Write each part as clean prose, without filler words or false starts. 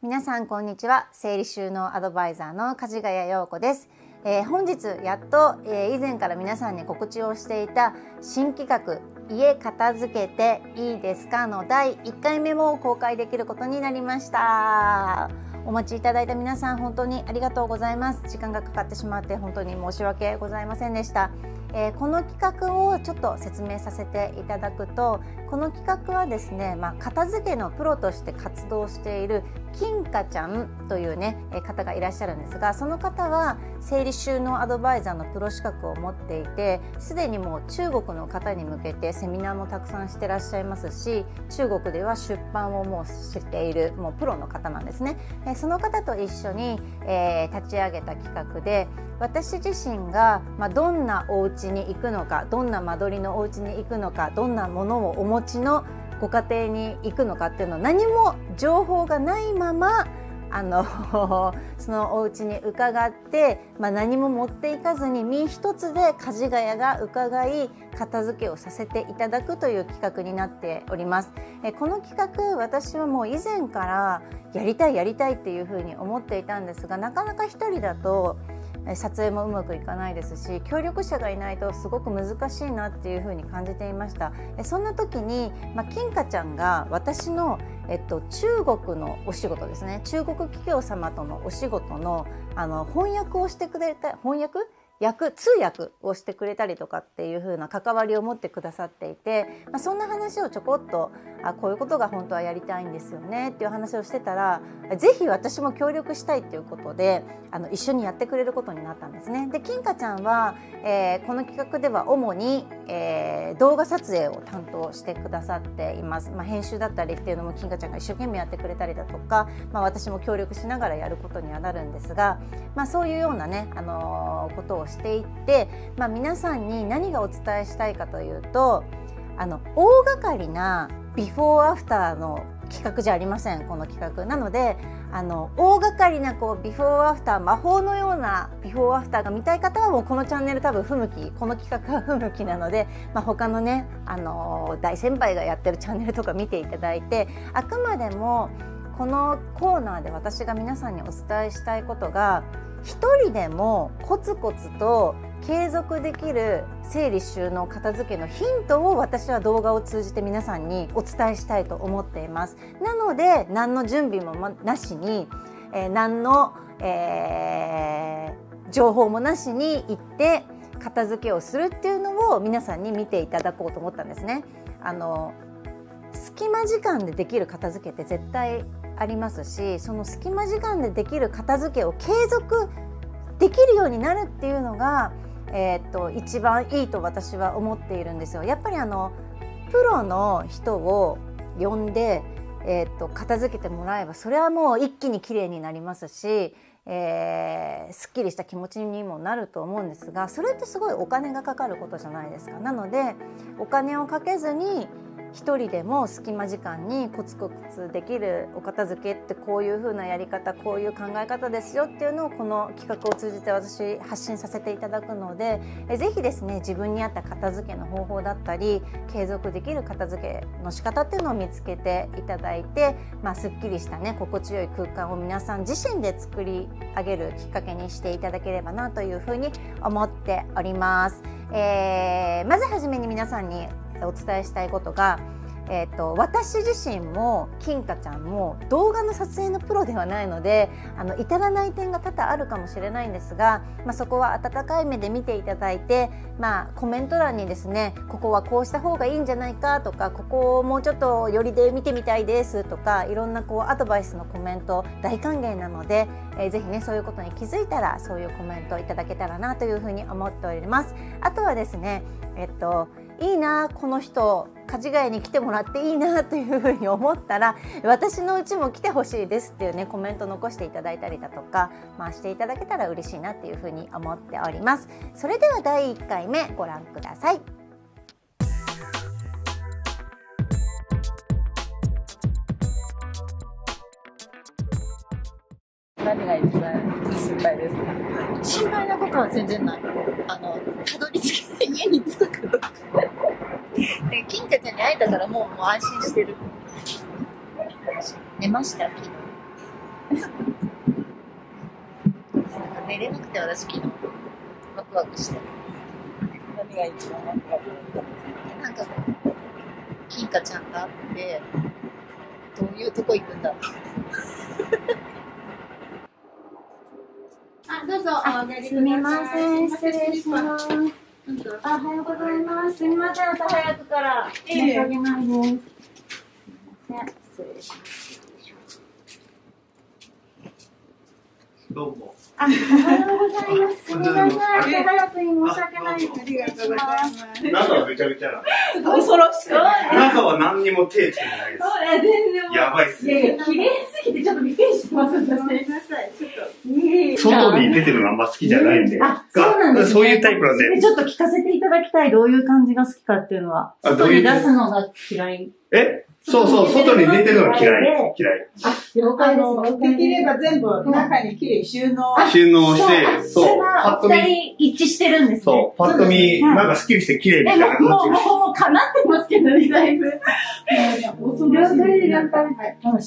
皆さんこんにちは。整理収納アドバイザーの梶ヶ谷陽子です。本日やっと、以前から皆さんに告知をしていた新企画家片付けていいですかの第1回目も公開できることになりました。お待ちいただいた皆さん本当にありがとうございます。時間がかかってしまって本当に申し訳ございませんでした。この企画をちょっと説明させていただくと、この企画はですね、片付けのプロとして活動している金香ちゃんというね方がいらっしゃるんですが、その方は整理収納アドバイザーのプロ資格を持っていて、すでにもう中国の方に向けてセミナーもたくさんしてらっしゃいますし、中国では出版をもうしているもうプロの方なんですね。その方と一緒に、立ち上げた企画で、私自身が、どんなお家に行くのか、どんな間取りのお家に行くのか、どんなものをお持ちのご家庭に行くのかっていうのを何も情報がないままそのお家に伺って、何も持っていかずに身一つで梶ヶ谷が伺い片付けをさせていただくという企画になっております。この企画、私はもう以前からやりたいっていうふうに思っていたんですが、なかなか一人だと撮影もうまくいかないですし、協力者がいないとすごく難しいなっていうふうに感じていました。そんな時に、金香ちゃんが私の、中国のお仕事ですね、中国企業様とのお仕事の、翻訳をしてくれた通訳をしてくれたりとかっていう風な関わりを持ってくださっていて、そんな話をちょこっとこういうことが本当はやりたいんですよねっていう話をしてたら、ぜひ私も協力したいっていうことで一緒にやってくれることになったんですね。で、金香ちゃんは、この企画では主に、動画撮影を担当してくださっています。編集だったりっていうのも金香ちゃんが一生懸命やってくれたりだとか、私も協力しながらやることにはなるんですが、そういうようなね、ことをしていって、皆さんに何がお伝えしたいかというと、大掛かりなビフォーアフターの企画じゃありません、この企画なので。大掛かりなビフォーアフター、魔法のようなビフォーアフターが見たい方はもうこのチャンネル多分不向き、この企画は不向きなので、他のね、大先輩がやってるチャンネルとか見ていただいて、あくまでもこのコーナーで私が皆さんにお伝えしたいことが、一人でもコツコツと継続できる整理収納片付けのヒントを私は動画を通じて皆さんにお伝えしたいと思っています。なので何の準備もなしに、何の、情報もなしに行って片付けをするっていうのを皆さんに見ていただこうと思ったんですね。隙間時間でできる片付けって絶対ありますし、その隙間時間でできる片付けを継続できるようになるっていうのが、一番いいと私は思っているんですよ。やっぱりプロの人を呼んで、片付けてもらえば、それはもう一気に綺麗になりますし、すっきりした気持ちにもなると思うんですが、それってすごいお金がかかることじゃないですか。なのでお金をかけずに一人でも隙間時間にコツコツできるお片付けってこういう風なやり方、こういう考え方ですよっていうのをこの企画を通じて私発信させていただくので、ぜひですね、自分に合った片付けの方法だったり継続できる片付けの仕方っていうのを見つけていただいて、すっきりしたね、心地よい空間を皆さん自身で作り上げるきっかけにしていただければなというふうに思っております。まずはじめに皆さんにお伝えしたいことが、私自身も金香ちゃんも動画の撮影のプロではないので、至らない点が多々あるかもしれないんですが、そこは温かい目で見ていただいて、コメント欄にですね、ここはこうした方がいいんじゃないかとか、ここをもうちょっと寄りで見てみたいですとか、いろんなアドバイスのコメント大歓迎なので、ぜひね、そういうことに気づいたらそういうコメントいただけたらなというふうに思っております。あとはですね、いいな、この人梶ヶ谷に来てもらっていいなというふうに思ったら、私のうちも来てほしいですっていうね、コメント残していただいたりだとか、していただけたら嬉しいなっていうふうに思っております。それでは第1回目ご覧ください。 何が一番心配ですか？ 心配なことは全然ない。たどり着けない、家に着くかどうか。で、金香ちゃんに会えたからもう安心してる。寝ました昨日。 寝れなくて私昨日ワクワクして。 何が一番ワクワク？ なんか金華ちゃんと会ってどういうとこ行くんだろう。あ、どうぞ。 すみません、失礼します。おはようございます。すみません、朝早くから申し訳ないです。すみません、失礼します。 どうも。 おはようございます。すみません、朝早くに申し訳ないです。 ありがとうございます。 中はぐちゃぐちゃなの。 恐ろしくない。 中は何にも手つけてないです。 全然。 やばいっすね。 綺麗すぎてちょっとびっくりしてます。 ごめんなさい。ちょっと。 外に出てるのあんま好きじゃないんで。 あ、そうなんですね。 そういうタイプなんで。 ちょっと聞かせていただきたい。どういう感じが好きかっていうのは。 あ、ど外にういう出すのが嫌い。 そうそう、外に出てるのが嫌い。嫌い。 あ、了解です。 できれば全部中にきれい収納。 収納して、 それはお二人一致してるんですね。 そう、パッと見、なんかスッキリして綺麗みたいな感じが。 もう、かなってますけどね、だいぶ。了解です。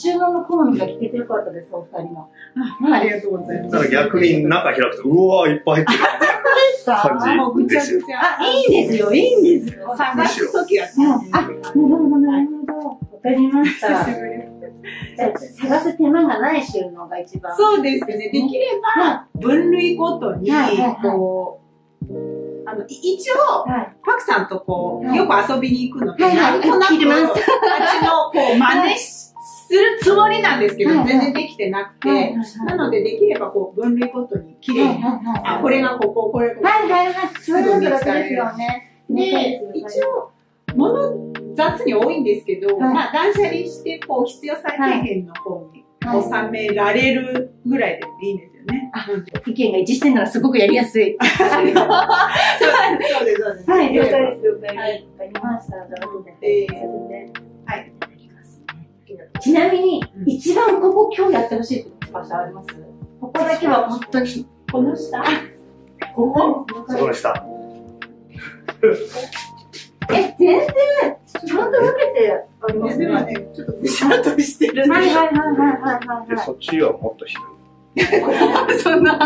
収納の好みが聞けてよかったです、お二人の。 ありがとうございます。 だから逆に中開くと、うわーいっぱい入ってる。感じですよ。 あ、いいんですよ、いいんですよ。 探すときは。 あ、なるほど、なるほど。わかりました。探す手間がない収納が一番。 そうですね。できれば、分類ごとに、こう、一応、パクさんとこう、よく遊びに行くので、なんとなく、あっちの、こう、真似するつもりなんですけど、全然できてなくて、なので、できれば、こう、分類ごとに綺麗に、あ、これがここ、これがここ。 すぐ見つかるよね。 で、一応、物雑に多いんですけど、まあ断捨離してこう必要最低限の方に収められるぐらいでもいいんですよね。 意見が一致してるならすごくやりやすい。 そうです、そうです。 はい、了解です、了解です。わかりました。 はい。 ちなみに、一番ここ今日やってほしいって場所あります？ここだけは本当に、この下？ここ？ その下。 全然、ちゃんと分けてありますね。 でもね、ちょっとぐしゃっとしてるんで。 で、そっちはもっとひどい。 そんな。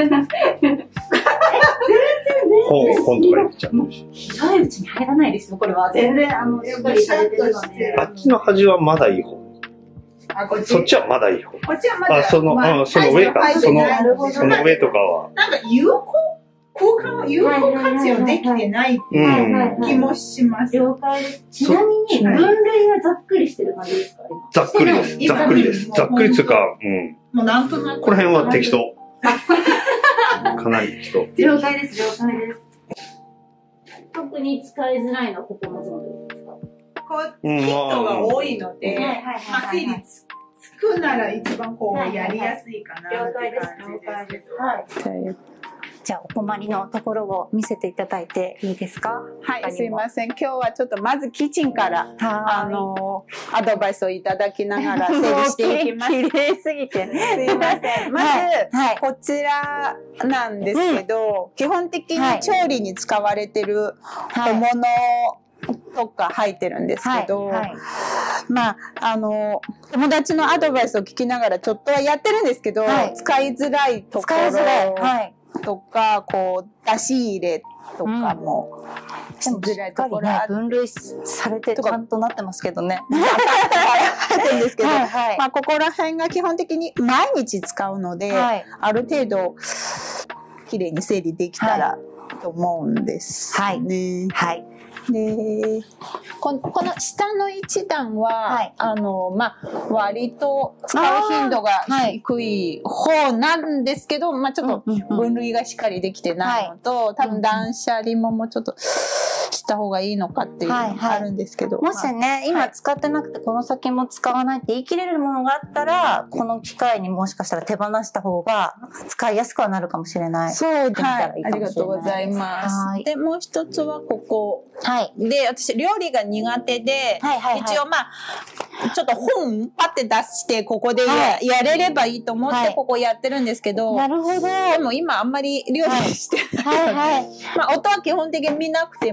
本とか入れちゃうし。 ひどいうちに入らないですよ、これは。全然、しっかりされてるので。 あっちの端はまだいい方。そっちはまだいい方。 こっちはまだ。 その上か。その上とかは。 なんか有効活用できてないっていう気もします。 了解です。ちなみに、分類はざっくりしてる感じですか？ ざっくりです。ざっくりです。ざっくりつうか、 もうなんとなく。 この辺は適当。かなり適当。 了解です、了解です。特に使いづらいのはここのゾーンですか？ こう、ヒントが多いので、まあ、整理つくなら一番こう、やりやすいかなって感じです。 了解です。はい。じゃあ、お困りのところを見せていただいていいですか？ はい、すいません。今日はちょっとまずキッチンから、アドバイスをいただきながら整理していきます。 綺麗すぎて。 すいません。まず、こちらなんですけど、基本的に調理に使われてる小物とか入ってるんですけど、まあ、友達のアドバイスを聞きながらちょっとはやってるんですけど、使いづらいところとか、こう、出し入れとかもしづらいところあって、 分類されてちゃんとなってますけどね。 入ってるんですけど、まあ、ここら辺が基本的に毎日使うので、ある程度、綺麗に整理できたらと思うんですね。で、この下の一段は、まあ、割と使う頻度が低い方なんですけど、まあ、ちょっと分類がしっかりできてないのと、多分断捨離ももうちょっとした方がいいのかっていうのがあるんですけど。 もしね、今使ってなくてこの先も使わないって言い切れるものがあったら、この機会にもしかしたら手放した方が使いやすくはなるかもしれない。 そうです。ありがとうございます。で、もう一つはここ。で、私、料理が苦手で、一応まあ、ちょっと本パッて出して、ここでやれればいいと思って、ここやってるんですけど、 なるほど。 でも今あんまり料理してないので、まあ、音は基本的に見なくても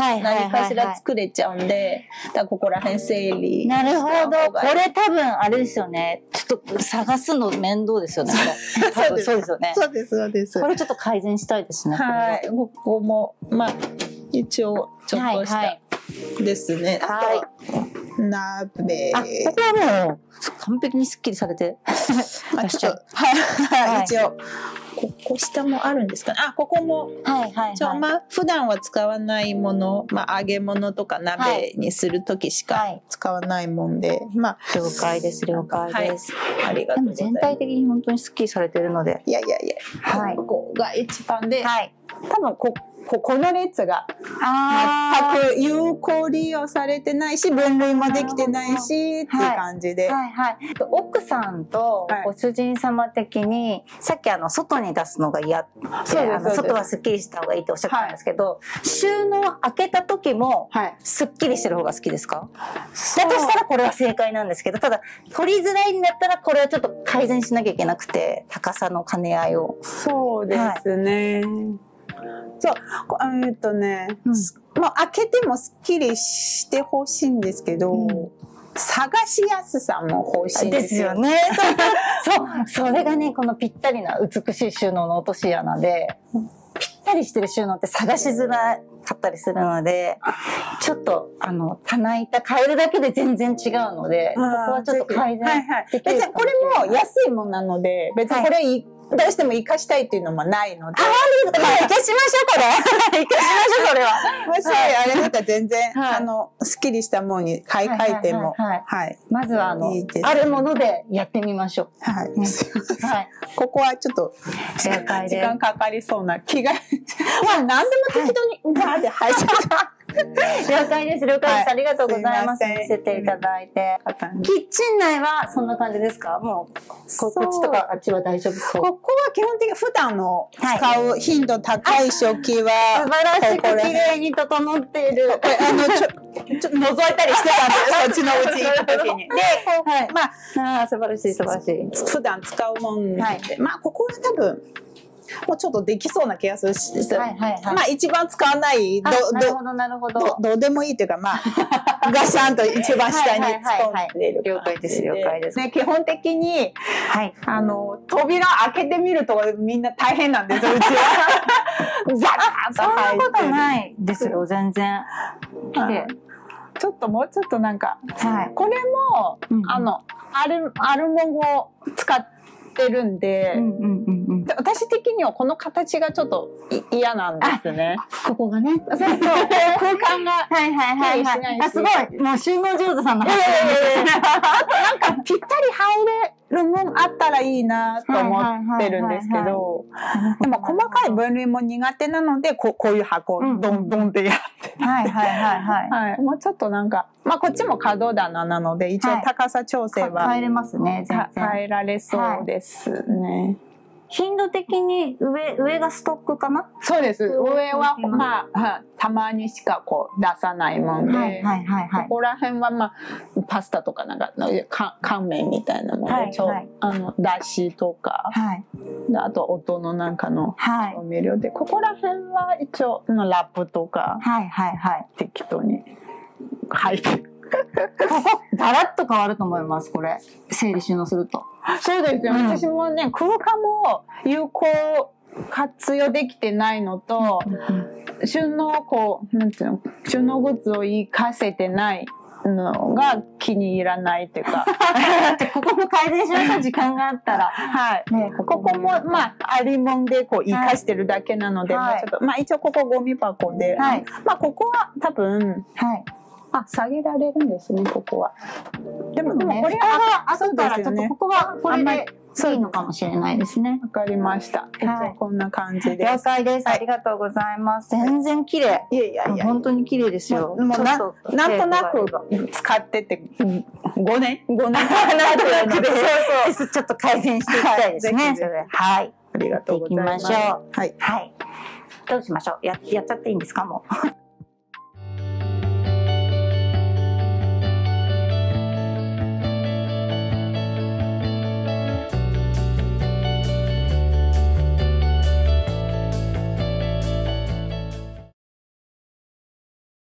何かしら作れちゃうんで、だからここら辺整理。 なるほど。これ多分あれですよね。ちょっと探すの面倒ですよね。多分そうですよね。 そうです、そうです。 これちょっと改善したいですね。 はい。ここも、まあ、一応、ちょっとした。ですね。 はい。 鍋。 ここはもう完璧にスッキリされてらっしゃる。はい。一応。ここ下もあるんですかね。ここも。まあ普段は使わないもの、まあ揚げ物とか鍋にするときしか使わないもんで、まあ了解です、了解です。 ありがとうございます。 全体的に本当にスッキリされてるので。 いや。はい。ここが一番で、多分この列が全く有効利用されてないし、分類もできてないしっていう感じで。 奥さんとご主人様的に、さっき外に出すのが嫌って、外はスッキリした方がいいっておっしゃったんですけど、収納開けた時もスッキリしてる方が好きですか？だとしたらこれは正解なんですけど、ただ取りづらいんだったらこれはちょっと改善しなきゃいけなくて、高さの兼ね合いを。 そうですね。そう、もう開けてもスッキリしてほしいんですけど、探しやすさも欲しいんですよね。 それがね、このぴったりな美しい収納の落とし穴で、ぴったりしてる収納って探しづらかったりするので、ちょっと棚板変えるだけで全然違うので、ここはちょっと改善できる。 別にこれも安いものなので、別にこれどうしても活かしたいっていうのもないので。 活かしましょう、これ。活かしましょう、それは。 もし、あれだったら全然、スッキリしたものに買い替えても。 まずは、あるものでやってみましょう。 ここはちょっと、時間かかりそうな気が。まあ、何でも適当に、バーで入っちゃった。 了解です、了解です。ありがとうございます。見せていただいて。キッチン内はそんな感じですか？もう、こっちとかあっちは大丈夫そう？ ここは基本的に普段の使う頻度高い食器は、 素晴らしく綺麗に整っている。 ちょっと覗いたりしてたんで、そっちのうち行くときに。で、 まあ、素晴らしい、素晴らしい。 普段使うもんで、まあ、ここは多分、もうちょっとできそうな気がするし、まあ一番使わない、 なるほど。 どうでもいいっていうか、まあ、ガシャンと一番下に突っ込んでる。 了解です、了解です。 ね、基本的に、扉開けてみるとみんな大変なんですよ、うちは。ザーッと入って。 そんなことないですよ、全然。 ちょっともうちょっとなんか、これも、アルモを使ってるんで、私的にはこの形がちょっと嫌なんですね。 ここがね。 そう。空間が。 すごい。もう収納上手さんの話。 なんかぴったり入れるもんあったらいいなと思ってるんですけど、でも細かい分類も苦手なので、こういう箱をドンドンってやって。もうちょっとなんか、まあこっちも角棚なので、一応高さ調整は。 変えれますね、全然。 変えられそうですね。 頻度的に上がストックかな？ そうです。上はまあたまにしかこう出さないもんで、ここら辺はまあパスタとかなんか乾麺みたいなもので、だしとか、あと音のなんかの調味料で、ここら辺は一応ラップとか適当に入ってる。 ここガラッと変わると思います、これ整理収納すると。 そうですよ、私もね空間も有効活用できてないのと、収納なんていうの、収納グッズを生かせてないのが気に入らないっていうかここも改善しなきゃ時間があったらここもまあありもんで生かしてるだけなので、ちょっとまあ一応ここゴミ箱で、まあここは多分下げられるんですね、ここは。でもこれは後からちょっとここはこれでいいのかもしれないですね。 わかりました。こんな感じです。 了解です。ありがとうございます。全然綺麗。 いや本当に綺麗ですよ。 もうなんとなく使ってて5年なんとなくでちょっと改善していきたいですね。はい。 ありがとうございます。 行きましょう。はい。どうしましょう。やっちゃっていいんですか、もう。